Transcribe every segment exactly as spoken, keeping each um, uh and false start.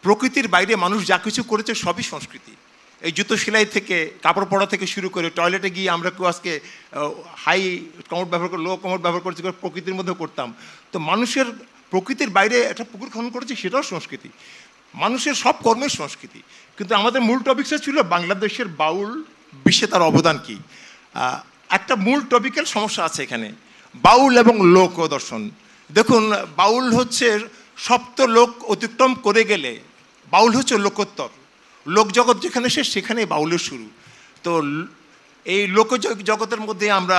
প্রকৃতির বাইরে মানুষ যা কিছু করেছে সবই সংস্কৃতি। এই জুতো সেলাই থেকে কাপড় পরা থেকে শুরু করে টয়লেটে গিয়ে আমরা কেউ আজকে হাই কমোড ব্যবহার করে লো কমোড ব্যবহার করছি, প্রকৃতির মধ্যে করতাম। তো মানুষের প্রকৃতির বাইরে একটা পুকুর খনন করেছে, সেটাও সংস্কৃতি। মানুষের সব কর্মের সংস্কৃতি। কিন্তু আমাদের মূল টপিকটা ছিল বাংলাদেশের বাউল বিশ্বে তার অবদান কী। একটা মূল টপিক্যাল সমস্যা আছে এখানে, বাউল এবং লোক দর্শন। দেখুন, বাউল হচ্ছে সপ্ত লোক অতিক্রম করে গেলে বাউল হচ্ছে লোকোত্তর। লোকজগৎ যেখানে শেষ সেখানেই বাউলের শুরু। তো এই লোক জগতের মধ্যে আমরা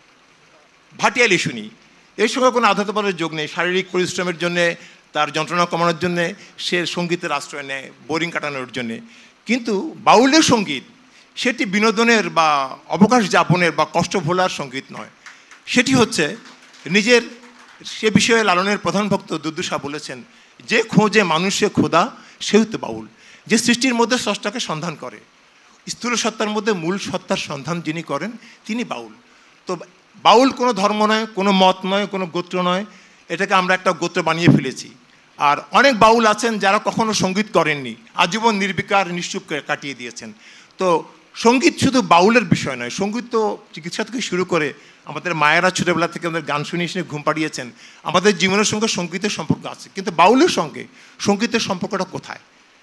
ভাটিয়ালি শুনি, এর সঙ্গে কোনো আধ্যাত্মিকতার যোগ নেই। শারীরিক পরিশ্রমের জন্যে, তার যন্ত্রণা কমানোর জন্যে সে সঙ্গীতের আশ্রয় নেয়, বোরিং কাটানোর জন্যে। কিন্তু বাউলের সঙ্গীত সেটি বিনোদনের বা অবকাশ যাপনের বা কষ্ট ভোলার সঙ্গীত নয়, সেটি হচ্ছে নিজের, সে বিষয়ে লালনের প্রধান ভক্ত দুদ্দুষা বলেছেন, যে খোঁজে মানুষে খোদা সেও তো বাউল। যে সৃষ্টির মধ্যে স্রষ্টাকে সন্ধান করে, স্থূল সত্তার মধ্যে মূল সত্তার সন্ধান যিনি করেন তিনি বাউল। তো বাউল কোনো ধর্ম নয়, কোনো মত নয়, কোনো গোত্র নয়, এটাকে আমরা একটা গোত্র বানিয়ে ফেলেছি। আর অনেক বাউল আছেন যারা কখনো সঙ্গীত করেননি, আজীবন নির্বিকার নিশ্চুপ কাটিয়ে দিয়েছেন। তো সঙ্গীত শুধু বাউলের বিষয় নয়, সঙ্গীত তো চিকিৎসা থেকে শুরু করে আমাদের মায়েরা ছোটোবেলা থেকে আমাদের গান শুনিয়ে শুনে ঘুম পাড়িয়েছেন। আমাদের জীবনের সঙ্গে সঙ্গীতের সম্পর্ক আছে, কিন্তু বাউলের সঙ্গে সঙ্গীতের সম্পর্কটা কোথায়?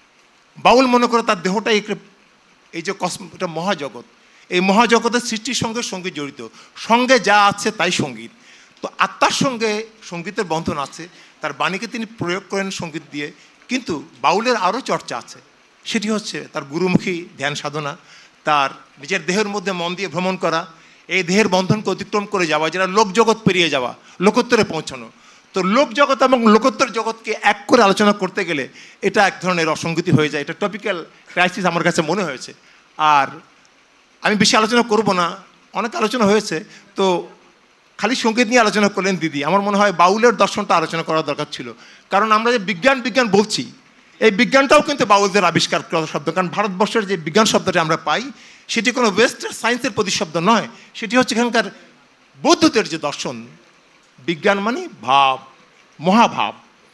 বাউল মনে করে তার দেহটাই এই যে কসম, এটা মহাজগৎ, এই মহাজগতের সৃষ্টির সঙ্গে সঙ্গীত জড়িত, সঙ্গে যা আছে তাই সঙ্গীত। তো আত্মার সঙ্গে সঙ্গীতের বন্ধন আছে, তার বাণীকে তিনি প্রয়োগ করেন সঙ্গীত দিয়ে। কিন্তু বাউলের আরও চর্চা আছে, সেটি হচ্ছে তার গুরুমুখী ধ্যান সাধনা, তার নিজের দেহের মধ্যে মন দিয়ে ভ্রমণ করা, এই দেহের বন্ধনকে অতিক্রম করে যাওয়া, যেটা লোকজগৎ পেরিয়ে যাওয়া, লোকোত্তরে পৌঁছানো। তো লোকজগৎ এবং লোকোত্তর জগৎকে এক করে আলোচনা করতে গেলে এটা এক ধরনের অসঙ্গতি হয়ে যায়। এটা টপিক্যাল ক্রাইসিস আমার কাছে মনে হয়েছে। আর আমি বেশি আলোচনা করব না, অনেক আলোচনা হয়েছে। তো খালি সঙ্গীত নিয়ে আলোচনা করলেন দিদি, আমার মনে হয় বাউলের দর্শনটা আলোচনা করা দরকার ছিল। কারণ আমরা যে বিজ্ঞান বিজ্ঞান বলছি, এই বিজ্ঞানটাও কিন্তু বাউলদের আবিষ্কার করা শব্দ। কারণ ভারতবর্ষের যে বিজ্ঞান শব্দটা আমরা পাই সেটি কোনো ওয়েস্টার্ন সায়েন্সের প্রতিশব্দ নয়, সেটি হচ্ছে এখানকার বৌদ্ধদের যে দর্শন। বিজ্ঞান মানে ভাব, মহাভাব।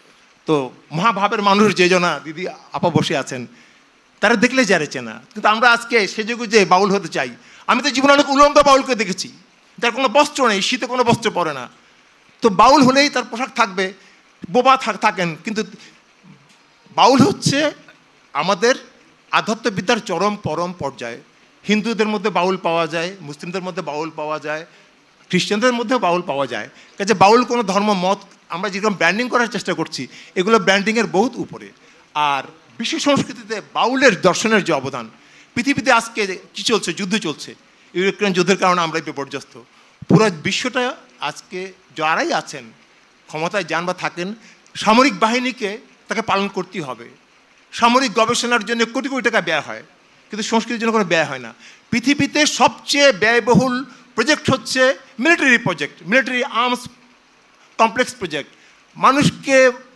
তো মহাভাবের মানুষ যে জনা দিদি আপা বসে আছেন, তারা দেখলে যারে চেনা। কিন্তু আমরা আজকে সেজেগুজে যে বাউল হতে চাই। আমি তো জীবনে অনেক উলঙ্গ বাউলকে দেখেছি, তার কোনো বস্ত্র নেই, শীতে কোনো বস্ত্র পরে না। তো বাউল হলেই তার পোশাক থাকবে, বোবা থাকেন। কিন্তু বাউল হচ্ছে আমাদের আধ্যাত্মবিদ্যার চরম পরম পর্যায়ে। হিন্দুদের মধ্যে বাউল পাওয়া যায়, মুসলিমদের মধ্যে বাউল পাওয়া যায়, খ্রিস্টানদের মধ্যেও বাউল পাওয়া যায়। কাজে বাউল কোনো ধর্ম মত, আমরা যেরকম ব্র্যান্ডিং করার চেষ্টা করছি, এগুলো ব্র্যান্ডিংয়ের বহুত উপরে। আর বিশ্ব সংস্কৃতিতে বাউলের দর্শনের যে অবদান, পৃথিবীতে আজকে কী চলছে, যুদ্ধ চলছে, ইউক্রেন যুদ্ধের কারণে আমরা বিপর্যস্ত। পুরো বিশ্বটা আজকে যারাই আছেন ক্ষমতায় যান বা থাকেন, সামরিক বাহিনীকে তাকে পালন করতেই হবে। সামরিক গবেষণার জন্য কোটি কোটি টাকা ব্যয় হয়, কিন্তু সংস্কৃতির জন্য কোনো ব্যয় হয় না। পৃথিবীতে সবচেয়ে ব্যয়বহুল প্রজেক্ট হচ্ছে military project, military arms complex project. মানুষকে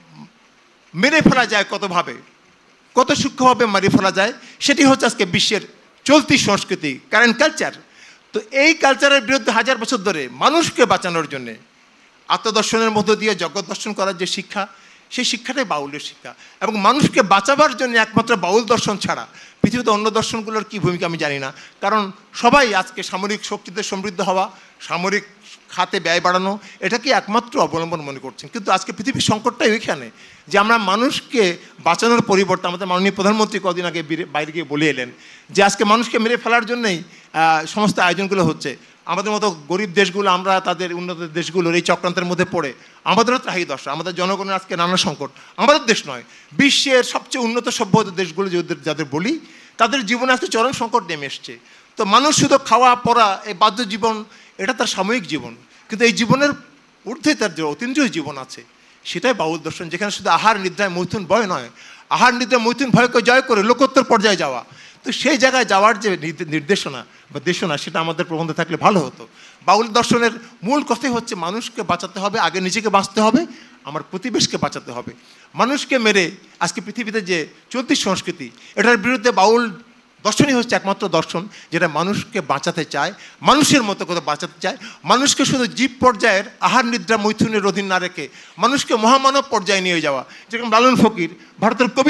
মেরে ফেলা যায় কতভাবে, কত সূক্ষ্মভাবে মারি ফেলা যায়, সেটি হচ্ছে আজকে বিশ্বের চলতি সংস্কৃতি, কারেন্ট কালচার। তো এই কালচারের বিরুদ্ধে হাজার বছর ধরে মানুষকে বাঁচানোর জন্যে আত্মদর্শনের মধ্য দিয়ে জগৎ দর্শন করার যে শিক্ষা, সেই শিক্ষাটাই বাউলের শিক্ষা। এবং মানুষকে বাঁচাবার জন্য একমাত্র বাউল দর্শন ছাড়া পৃথিবীতে অন্য দর্শনগুলোর কী ভূমিকা আমি জানি না। কারণ সবাই আজকে সামরিক শক্তিতে সমৃদ্ধ হওয়া, সামরিক খাতে ব্যয় বাড়ানো, এটাকে একমাত্র অবলম্বন মনে করছেন। কিন্তু আজকে পৃথিবীর সংকটটাই ওইখানে যে আমরা মানুষকে বাঁচানোর পরিবর্তে, আমাদের মাননীয় প্রধানমন্ত্রী কদিন আগে বাইরে গিয়ে বলে এলেন যে আজকে মানুষকে মেরে ফেলার জন্যই সমস্ত আয়োজনগুলো হচ্ছে। আমাদের মতো গরিব দেশগুলো, আমরা তাদের উন্নত দেশগুলোর এই চক্রান্তের মধ্যে পড়ে আমাদেরও ত্রাহি দশা, আমাদের জনগণের আজকে নানা সংকট। আমাদের দেশ নয়, বিশ্বের সবচেয়ে উন্নত সভ্য দেশগুলো যাদের যাদের বলি, তাদের জীবনে আজকে চরম সংকট নেমে এসছে। তো মানুষ শুধু খাওয়া পড়া, এই বাধ্য জীবন, এটা তার সাময়িক জীবন। কিন্তু এই জীবনের ঊর্ধ্বে তার যে অতীন্দ্রিয় জীবন আছে, সেটাই বাউল দর্শন, যেখানে শুধু আহার নিদ্রায় মৈথুন ভয় নয়, আহার নিদ্রায় মৈথুন ভয়কে জয় করে লোকোত্তর পর্যায়ে যাওয়া। তো সেই জায়গায় যাওয়ার যে নির্দেশনা বা দেশনা, সেটা আমাদের প্রবন্ধে থাকলে ভালো হতো। বাউল দর্শনের মূল কথাই হচ্ছে মানুষকে বাঁচাতে হবে, আগে নিজেকে বাঁচতে হবে, আমার প্রতিবেশকে বাঁচাতে হবে। মানুষকে মেরে আজকে পৃথিবীতে যে চলতি সংস্কৃতি, এটার বিরুদ্ধে বাউল দর্শনই হচ্ছে একমাত্র দর্শন যেটা মানুষকে বাঁচাতে চায়, মানুষের মতো করে বাঁচাতে চায়। মানুষকে শুধু জীব পর্যায়ের আহার নিদ্রা মৈথুনের অধীন না রেখে মানুষকে মহামানব পর্যায়ে নিয়ে যাওয়া। যেরকম লালন ফকির, ভারতের কবির,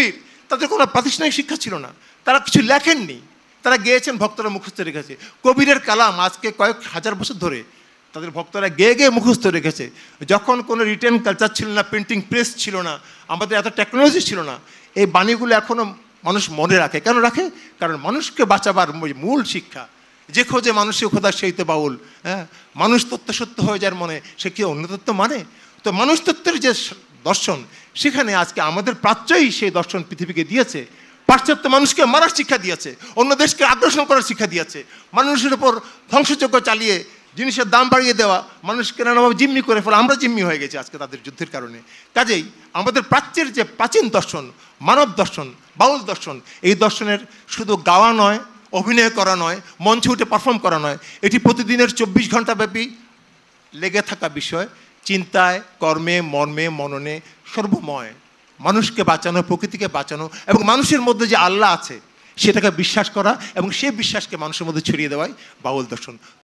তাদের কোনো প্রাতিষ্ঠানিক শিক্ষা ছিল না, তারা কিছু লেখেননি, তারা গেয়েছেন, ভক্তরা মুখস্থ রেখেছে। কবিরের কালাম আজকে কয়েক হাজার বছর ধরে তাদের ভক্তরা গেয়ে গেয়ে মুখস্থ রেখেছে। যখন কোনো রিটেন কালচার ছিল না, প্রিন্টিং প্রেস ছিল না, আমাদের এত টেকনোলজি ছিল না, এই বাণীগুলো এখনও মানুষ মনে রাখে। কেন রাখে? কারণ মানুষকে বাঁচাবার মূল শিক্ষা, যে খোঁজে মানুষের খোদা সেই তো বাউল। হ্যাঁ, মানুষ তত্ত্ব সত্য হয়ে যার মনে, সে কি অন্য তত্ত্ব মানে? তো মানুষ তত্ত্বের যে দর্শন, সেখানে আজকে আমাদের প্রাচ্যই সেই দর্শন পৃথিবীকে দিয়েছে। পাশ্চাত্য মানুষকে মারার শিক্ষা দিয়েছে, অন্য দেশকে আগ্রাসন করার শিক্ষা দিয়েছে, মানুষের উপর ধ্বংসযজ্ঞ চালিয়ে জিনিসের দাম বাড়িয়ে দেওয়া, মানুষকে নানাভাবে জিম্মি করে ফেলে। আমরা জিম্মি হয়ে গেছি আজকে তাদের যুদ্ধের কারণে। কাজেই আমাদের প্রাচ্যের যে প্রাচীন দর্শন, মানব দর্শন, বাউল দর্শন, এই দর্শনের শুধু গাওয়া নয়, অভিনয় করা নয়, মঞ্চে উঠে পারফর্ম করা নয়, এটি প্রতিদিনের চব্বিশ ঘন্টা ব্যাপী লেগে থাকা বিষয়, চিন্তায়, কর্মে, মর্মে, মননে, সর্বময় মানুষকে বাঁচানো, প্রকৃতিকে বাঁচানো, এবং মানুষের মধ্যে যে আল্লাহ আছে সেটাকে বিশ্বাস করা এবং সেই বিশ্বাসকে মানুষের মধ্যে ছড়িয়ে দেওয়াই বাউল দর্শন।